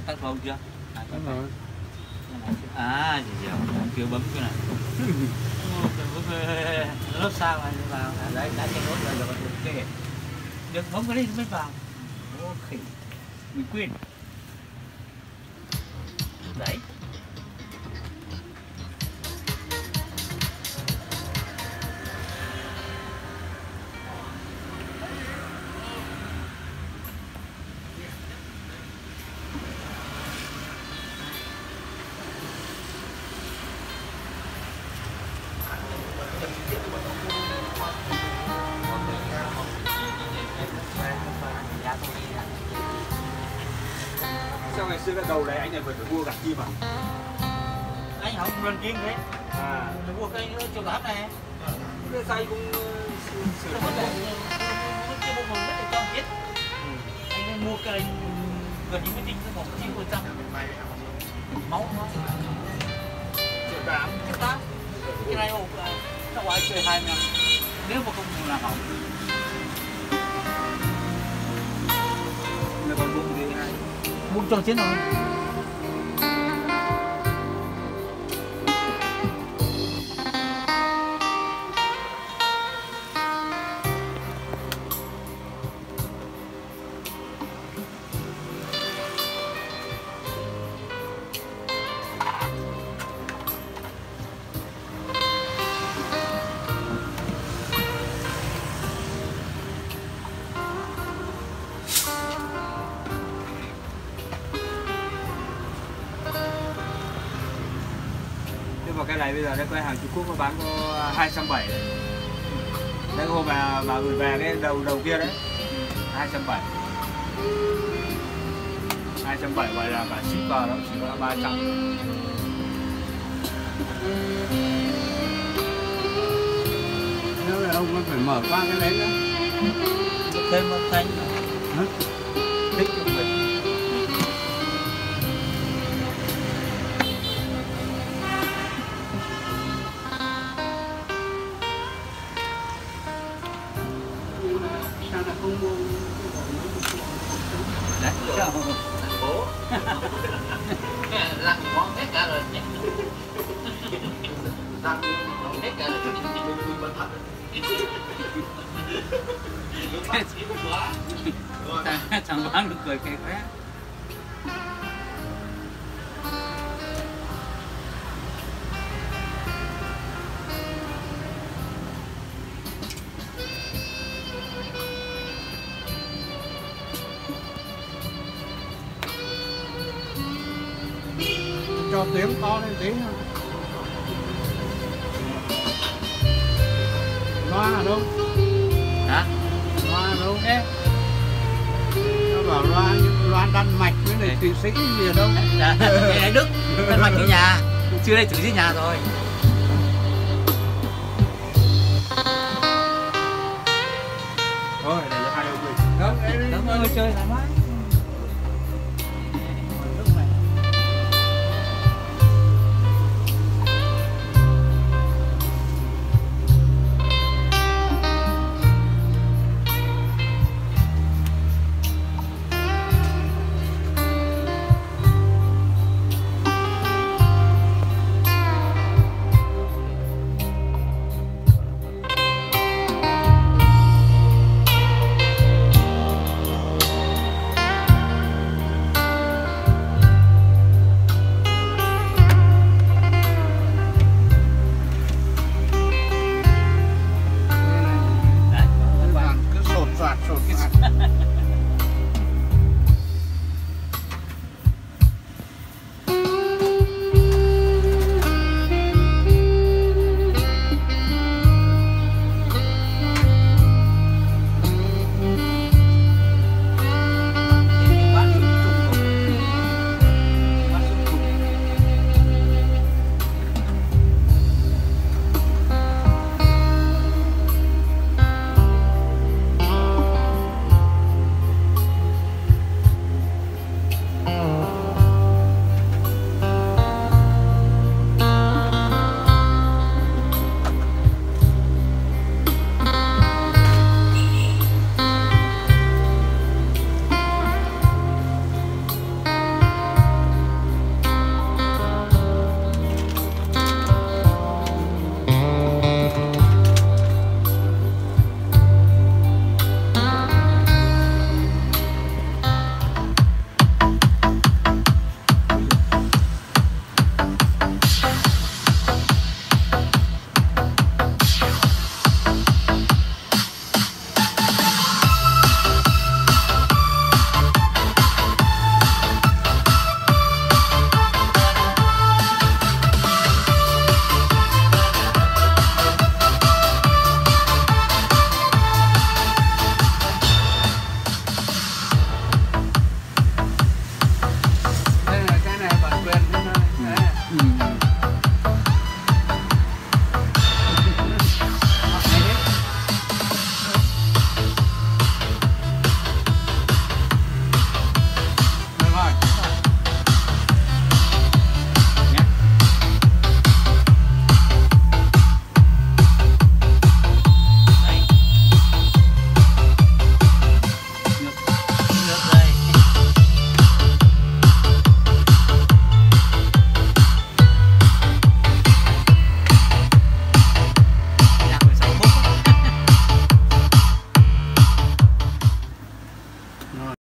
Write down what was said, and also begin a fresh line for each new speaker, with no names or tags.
tắt bầu chưa?
Đúng rồi.
À, gì chưa bấm cái này. Lốt sao mà vào đấy đã cho lốt rồi ok. Được bấm cái đấy mới vào. Ok. Mình quên. Đấy.
Sao ngày xưa cái đầu này anh này phải mua gạch chim à?
Anh không lần kim thế.
À,
Nó mua cây chiều tám này.
cái dây cũng sửa
Nó
lại.
cái bộ phận rất là cho chết. Anh mua cây gần như mới tính cái 100%. Máu nó.
Triệu tám.
Triệu tám. Cái này ổ sao gọi chơi 20 năm. Nếu mà không làm hỏng.
Là còn bụng gì hay?
Bụng cho chết rồi.
Nhưng mà cái này bây giờ nó quay hàng Trung Quốc nó bán có 270 đấy. Đấy hôm mà gửi về cái đầu kia đấy 270. 270 gọi là cả ship vào nó chỉ có 300. Nếu là ông phải mở qua cái đấy nữa.
Thêm một thanh
Thích cho mình. Sao là không mua
đấy bố lăn món hết cả rồi lăn hết cả rồi thằng bán được cười kệ quá.
cho tiếng to lên tí thôi. Loa ở đâu?
Hả?
Loa ở đâu? Nó bảo loa Đan Mạch với lại Thụy Sĩ gì ở đâu?
Đây là Đức, Đan Mạch ở nhà, chưa đây thử dưới nhà rồi.
Thôi, để cho hai ông mình.
Đúng rồi, chơi thoải mái.